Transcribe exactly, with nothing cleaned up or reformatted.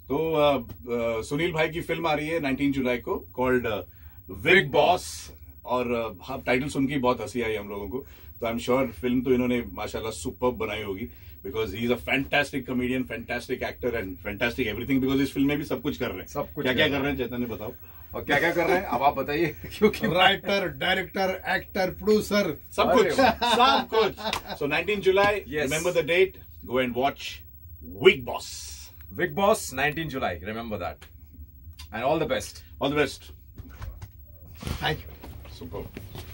तो uh, uh, Sunil भाई की फिल्म आ रही है नाइनटीन जुलाई को, कॉल्ड बिग बॉस, और uh, टाइटल सुन के बहुत हंसी आई हम लोगों को। तो आई एम श्योर फिल्म तो इन्होंने माशाल्लाह सुपर्ब बनाई होगी, because he is a fantastic comedian, fantastic actor and fantastic everything. Because इस फिल्म में भी सब कुछ कर रहे हैं। सब कुछ क्या क्या कर रहे हैं चैतन्य बताओ, और क्या क्या कर रहे हैं अब आप बताइए। क्योंकि राइटर, डायरेक्टर, एक्टर, प्रोड्यूसर, सब कुछ सब कुछ। So nineteen July, Yes. Remember the date, go and watch Big Boss. Big Boss nineteen July, remember that, and all the best. All the best. Thank you. Superb.